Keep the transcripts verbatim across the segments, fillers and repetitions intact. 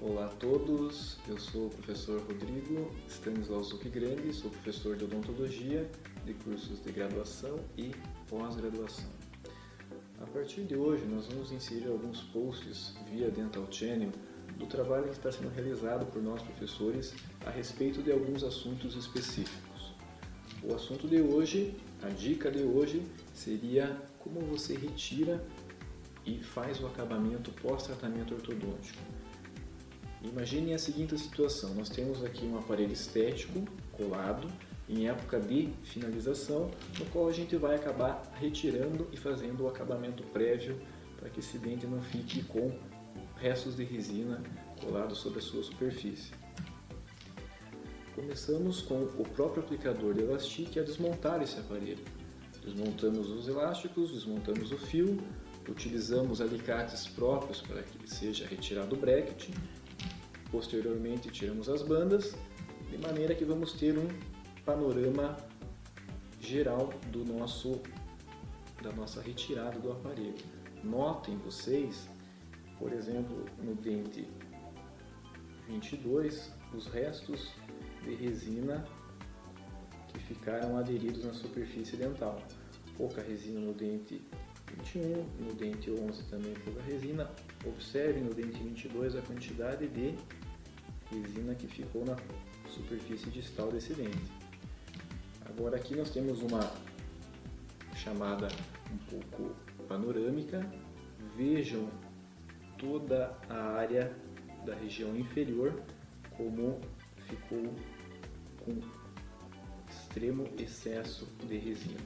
Olá a todos, eu sou o professor Rodrigo Stanislau Zucchigrandi, sou professor de odontologia de cursos de graduação e pós-graduação. A partir de hoje nós vamos inserir alguns posts via Dental Channel do trabalho que está sendo realizado por nós professores a respeito de alguns assuntos específicos. O assunto de hoje, a dica de hoje, seria como você retira e faz o acabamento pós-tratamento ortodôntico. Imagine a seguinte situação, nós temos aqui um aparelho estético colado em época de finalização, no qual a gente vai acabar retirando e fazendo o acabamento prévio para que esse dente não fique com restos de resina colados sobre a sua superfície. Começamos com o próprio aplicador de Elastic a desmontar esse aparelho. Desmontamos os elásticos, desmontamos o fio, utilizamos alicates próprios para que seja retirado o bracket. Posteriormente tiramos as bandas, de maneira que vamos ter um panorama geral do nosso, da nossa retirada do aparelho. Notem vocês, por exemplo, no dente vinte e dois, os restos de resina que ficaram aderidos na superfície dental. Pouca resina no dente vinte e um, no dente onze também pouca resina. Observe no dente vinte e dois a quantidade de resina que ficou na superfície distal desse dente. Agora aqui nós temos uma chamada um pouco panorâmica. Vejam toda a área da região inferior como ficou com extremo excesso de resina.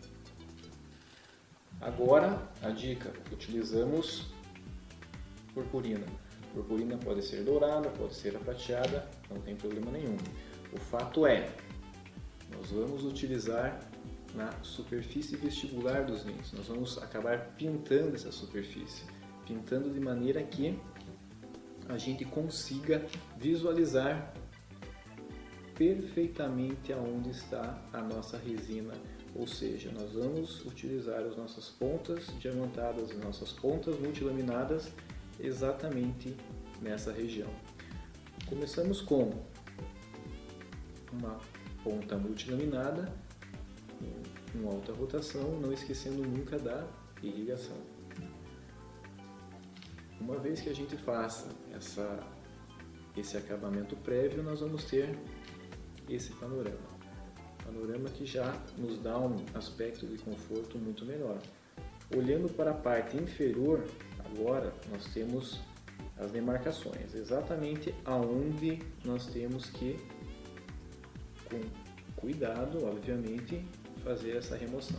Agora a dica, utilizamos purpurina. Purpurina pode ser dourada, pode ser prateada, não tem problema nenhum. O fato é, nós vamos utilizar na superfície vestibular dos dentes, nós vamos acabar pintando essa superfície, pintando de maneira que a gente consiga visualizar perfeitamente aonde está a nossa resina, ou seja, nós vamos utilizar as nossas pontas diamantadas, as nossas pontas multilaminadas exatamente nessa região. Começamos com uma ponta multilaminada em alta rotação, não esquecendo nunca da irrigação. Uma vez que a gente faça essa, esse acabamento prévio, nós vamos ter esse panorama. Panorama que já nos dá um aspecto de conforto muito melhor. Olhando para a parte inferior, agora nós temos as demarcações, exatamente aonde nós temos que, com cuidado, obviamente, fazer essa remoção.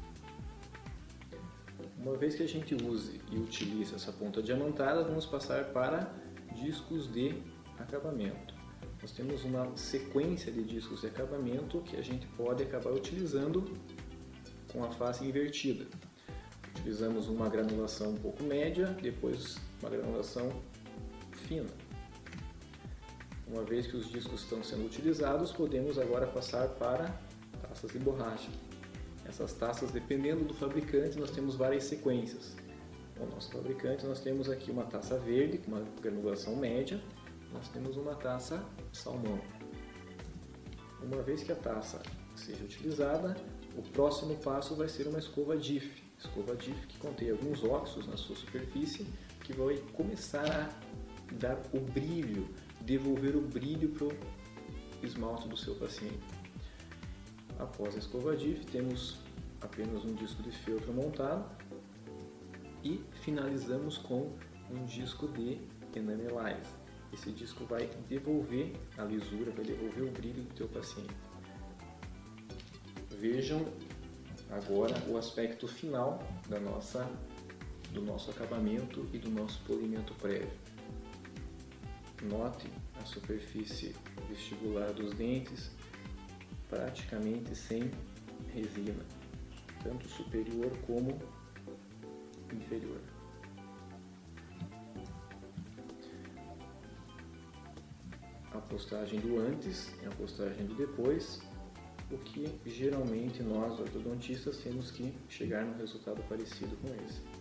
Uma vez que a gente use e utilize essa ponta diamantada, vamos passar para discos de acabamento. Nós temos uma sequência de discos de acabamento que a gente pode acabar utilizando com a face invertida. Utilizamos uma granulação um pouco média, depois uma granulação fina. Uma vez que os discos estão sendo utilizados, podemos agora passar para taças de borracha. Essas taças, dependendo do fabricante, nós temos várias sequências. O nosso fabricante, nós temos aqui uma taça verde, com uma granulação média, nós temos uma taça salmão. Uma vez que a taça seja utilizada, o próximo passo vai ser uma escova D I F. Escova D I F que contém alguns óxidos na sua superfície, que vai começar a dar o brilho, devolver o brilho para o esmalte do seu paciente. Após a escova D I F, temos apenas um disco de feltro montado e finalizamos com um disco de enamelize. Esse disco vai devolver a lisura, vai devolver o brilho do teu paciente. Vejam agora o aspecto final da nossa, do nosso acabamento e do nosso polimento prévio. Note a superfície vestibular dos dentes praticamente sem resina, tanto superior como inferior. A postagem do antes e a postagem do depois, o que geralmente nós ortodontistas temos que chegar num resultado parecido com esse.